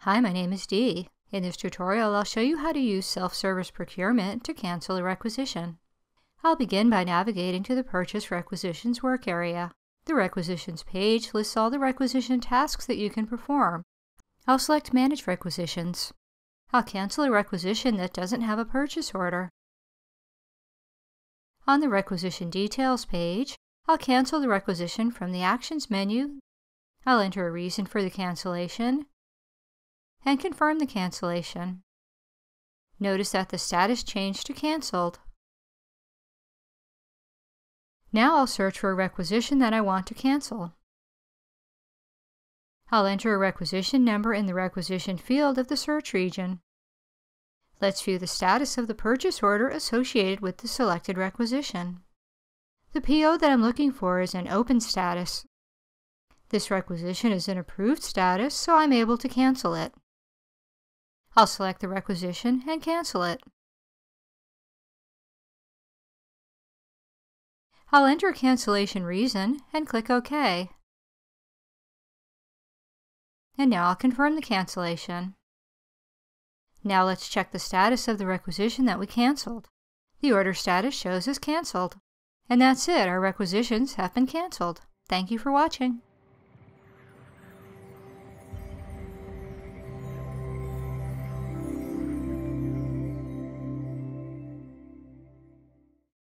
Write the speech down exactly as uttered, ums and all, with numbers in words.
Hi, my name is Dee. In this tutorial, I'll show you how to use self-service procurement to cancel a requisition. I'll begin by navigating to the Purchase Requisitions work area. The Requisitions page lists all the requisition tasks that you can perform. I'll select Manage Requisitions. I'll cancel a requisition that doesn't have a purchase order. On the Requisition Details page, I'll cancel the requisition from the Actions menu. I'll enter a reason for the cancellation and confirm the cancellation. Notice that the status changed to Canceled. Now I'll search for a requisition that I want to cancel. I'll enter a requisition number in the requisition field of the search region. Let's view the status of the purchase order associated with the selected requisition. The P O that I'm looking for is in open status. This requisition is in approved status, so I'm able to cancel it. I'll select the requisition and cancel it. I'll enter a cancellation reason and click OK. And now I'll confirm the cancellation. Now let's check the status of the requisition that we canceled. The order status shows as canceled. And that's it, our requisitions have been canceled. Thank you for watching.